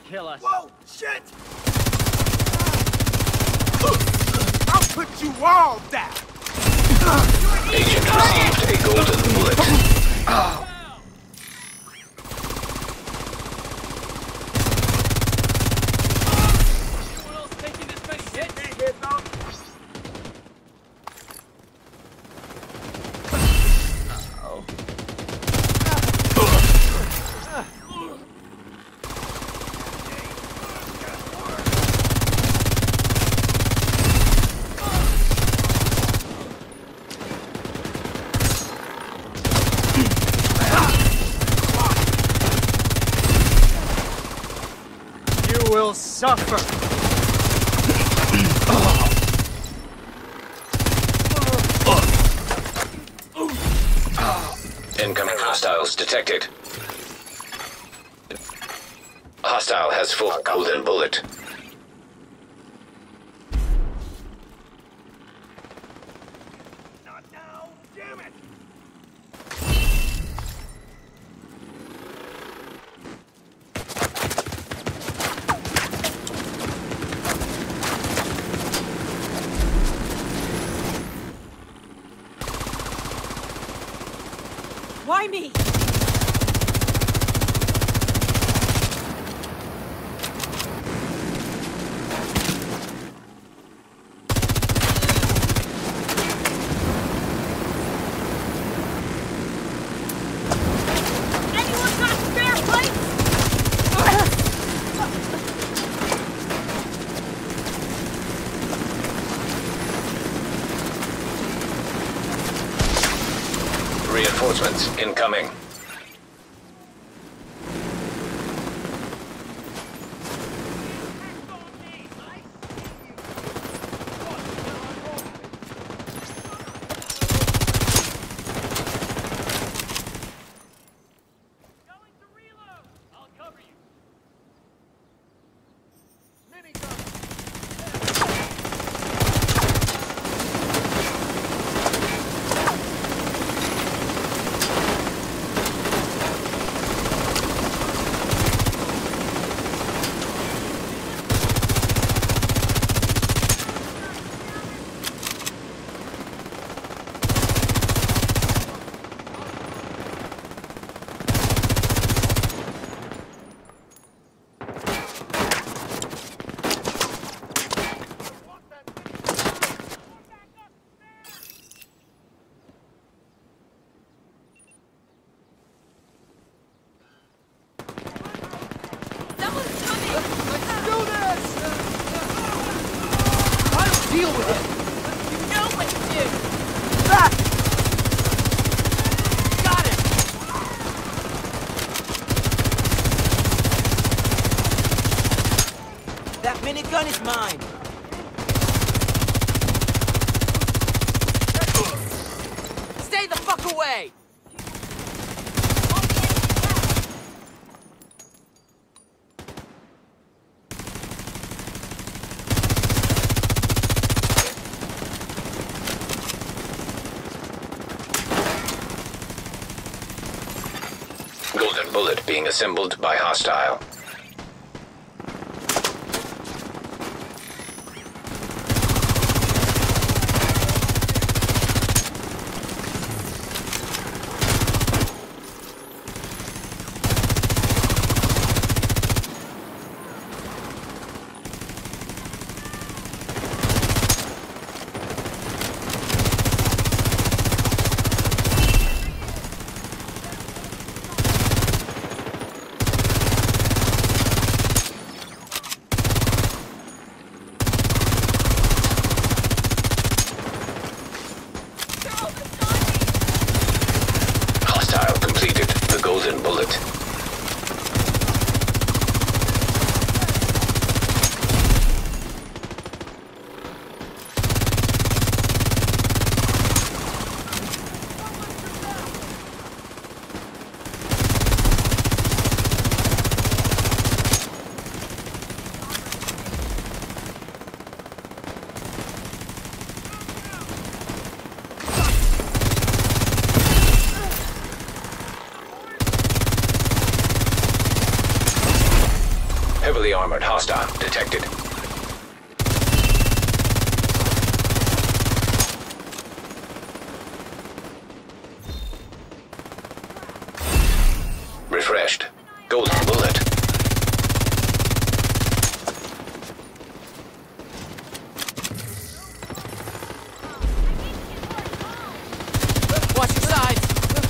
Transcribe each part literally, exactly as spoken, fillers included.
kill us. Whoa, shit! I'll put you all down! Agent received a golden bullet. Oh. Anyone else taking this many hits? You will suffer. Incoming hostiles detected. Hostile has full golden bullet. Not now, damn it! Why me? Anyone got spare plates? Reinforcements incoming. Going to reload! I'll cover you. Someone's coming! Do this! I'll deal with it! You know what to do! Back! Got it! That minigun is mine! Stay the fuck away! Golden bullet being assembled by hostile. armored hostile detected. Refreshed. Golden bullet. Watch your sides.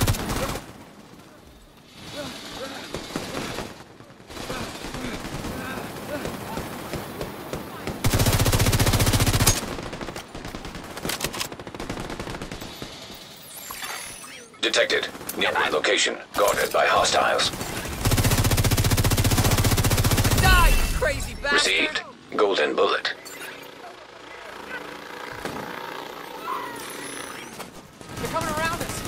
Detected. Nearby location. Guarded by hostiles. Die, you crazy bastard! Received. Golden bullet. They're coming around us.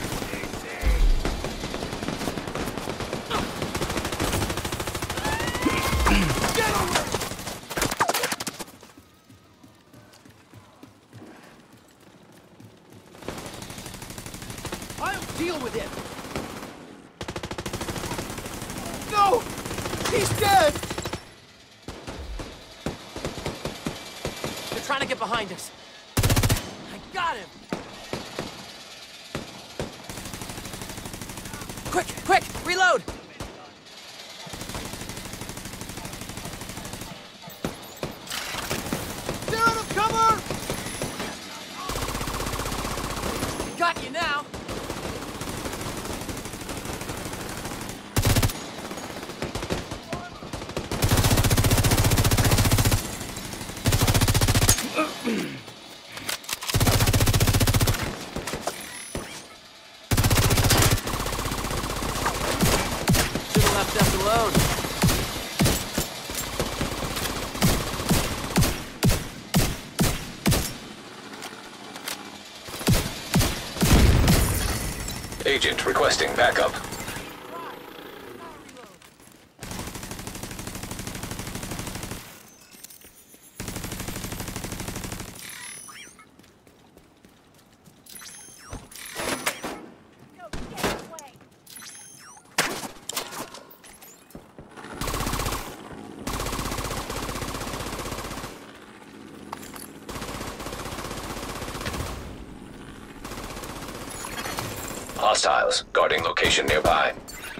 I'll deal with it! No! He's dead! They're trying to get behind us. I got him! Quick, quick, reload! They're out of cover! Got you now! Should've left us alone. Agent requesting backup. Hostiles guarding location nearby.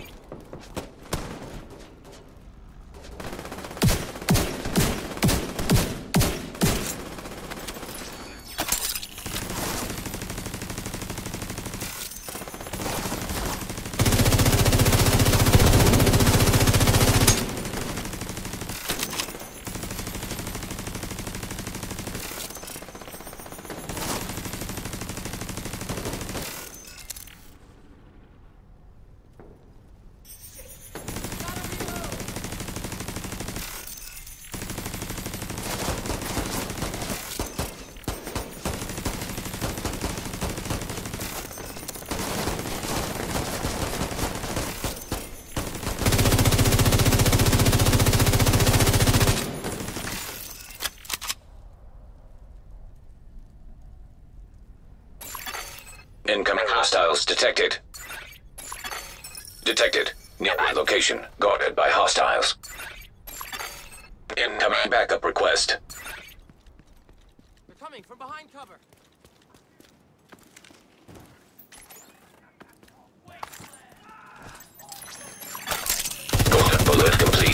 Incoming hostiles detected. Detected. Nearby location. Guarded by hostiles. Incoming backup request. They're coming from behind cover. Golden bullet complete.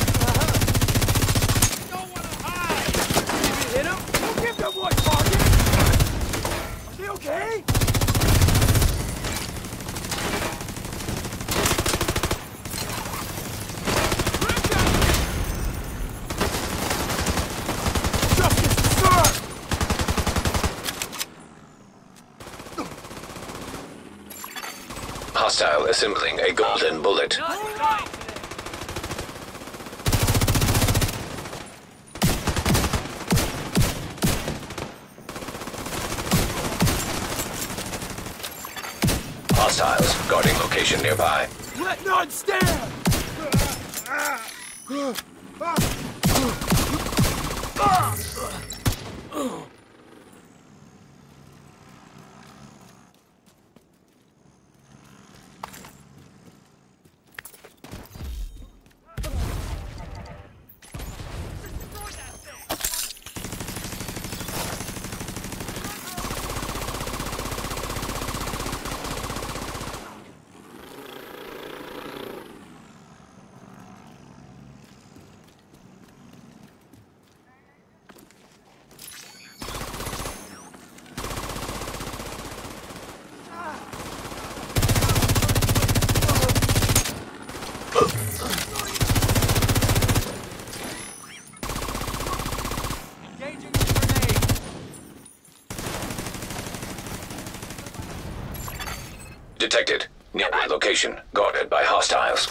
Don't wanna hide! Did you hit him? Don't give them one target! Are they okay? Justice served! Hostile assembling a golden bullet. Not dying today. Hostiles guarding location nearby. Let none stand! Detected. Nearby location guarded by hostiles.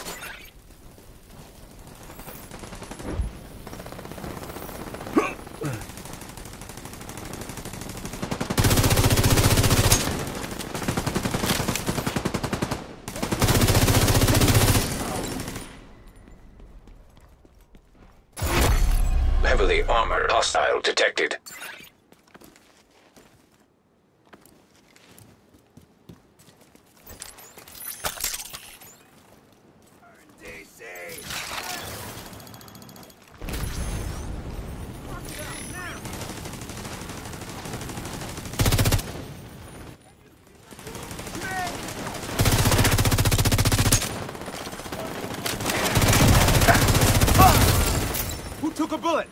Heavily armored hostile detected. D C! Who took a bullet?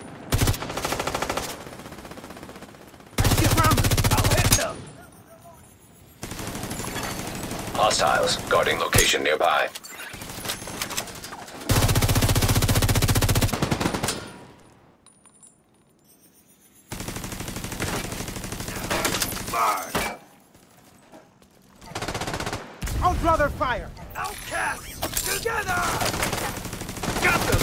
Get around them. I'll hit them. Hostiles guarding location nearby. Fire! I'll draw their fire. Outcasts together! Got them!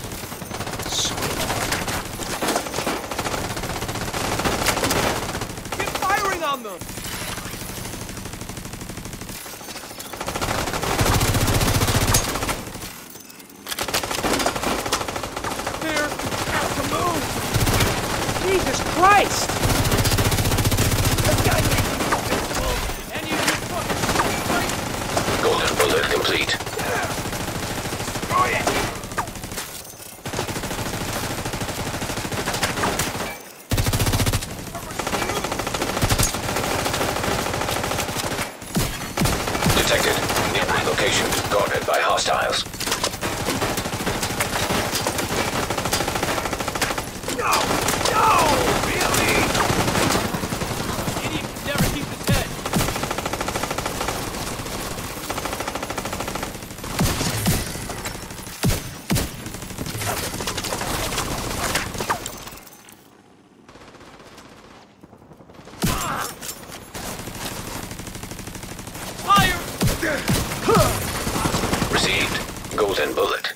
Keep firing on them! They're out to move! Jesus Christ! Any of you fucking right? Golden bullet complete. Destroy it! Detected. Nearby location guarded by hostiles. No! No! Really? Idiot can never keep his head. Fire! Received. Golden bullet.